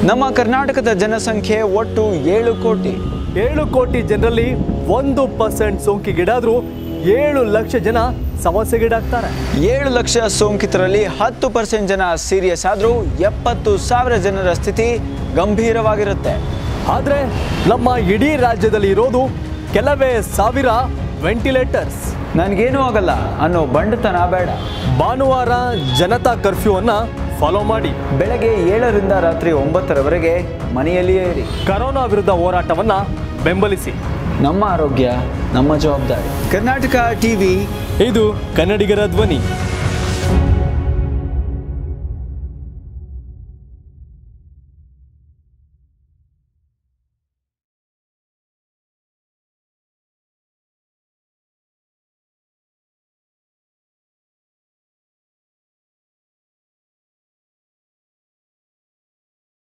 ನಮ್ಮ ಕರ್ನಾಟಕದ ಜನಸಂಖ್ಯೆ ಒಟ್ಟು 7 ಕೋಟಿ. 7 ಕೋಟಿ ಜನರಲ್ಲಿ 1% ಸೋಂಕಿಗೀಡಾದರೂ 7 ಲಕ್ಷ ಜನ ಸಮಸ್ಯೆಗೀಡಾಗ್ತಾರೆ. 7 ಲಕ್ಷ ಸೋಂಕಿತರಲ್ಲಿ 10% ಜನ ಸೀರಿಯಸ್ ಆದರೂ 70,000 ಜನರ ಸ್ಥಿತಿ ಗಂಭೀರವಾಗಿರುತ್ತೆ. ಆದರೆ ನಮ್ಮ ಇಡೀ ರಾಜ್ಯದಲ್ಲಿ ಇರೋದು ಕೆಲವೇ ಸಾವಿರ ವೆಂಟಿಲೇಟರ್ಸ್. ನನಗೇನೂ ಆಗಲ್ಲ ಅನ್ನೋ ಬಂಡತನ ಬೇಡ. ಭಾನುವಾರ ಜನತಾ ಕರ್ಫ್ಯೂವನ್ನು ಫಾಲೋ ಮಾಡಿ. ಬೆಳಗ್ಗೆ 7ರಿಂದ ರಾತ್ರಿ 9ರವರೆಗೆ ಮನೆಯಲ್ಲಿಯೇ ಇರಿ. ಕರೋನಾ ವಿರುದ್ಧ ಹೋರಾಟವನ್ನು ಬೆಂಬಲಿಸಿ. ನಮ್ಮ ಆರೋಗ್ಯ ನಮ್ಮ ಜವಾಬ್ದಾರಿ. ಕರ್ನಾಟಕ ಟಿವಿ, ಇದು ಕನ್ನಡಿಗರ ಧ್ವನಿ.